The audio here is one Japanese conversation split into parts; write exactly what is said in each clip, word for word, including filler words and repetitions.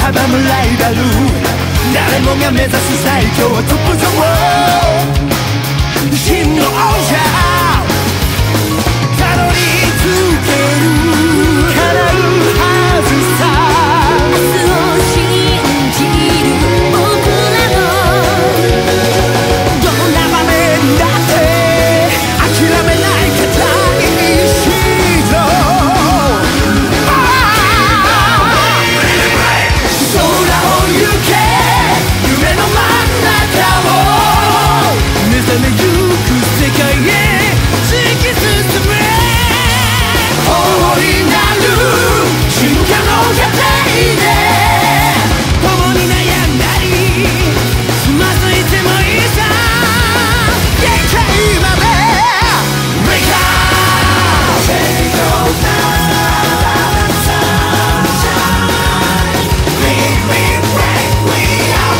阻むライバル、誰もが目指す最強トップゾーン、真の王者たどり着ける、叶うはずさ。明日を信じる僕らの、どんな場面だって諦めない固い意志ぞ。空を行け夢の真ん中を、目覚めゆく世界へ突き進め、大いなる進化の過程で共に悩んだりつまずいてもいいさ、限界まで Wake up! Take your time, sunshine. Lead me right, we are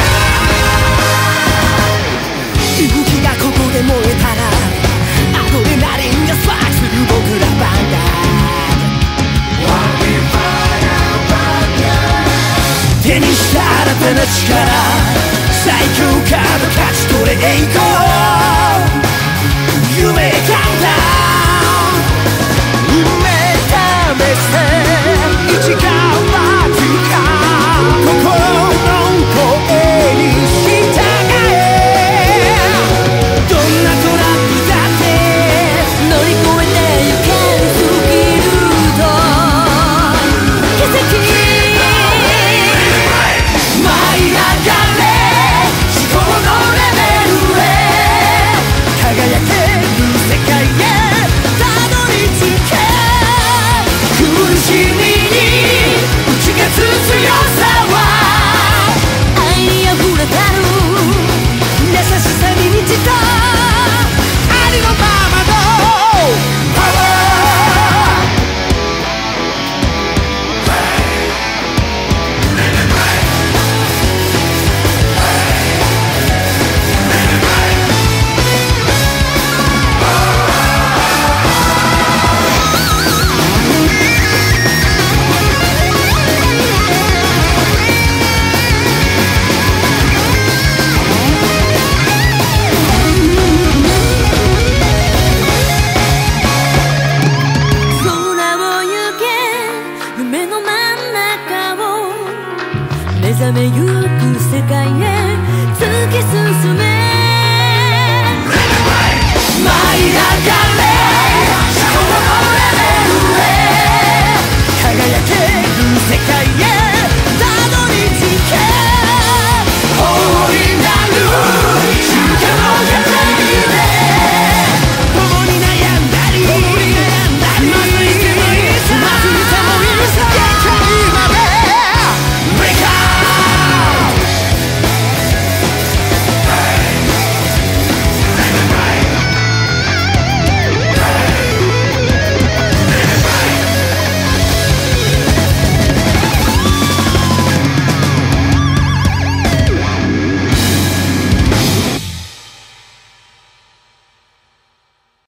Vanguard. 勇気がここで燃えたらアドレナリンがスパークする僕らバンガー、手にした新たな力、最強カード勝ち取れ栄光。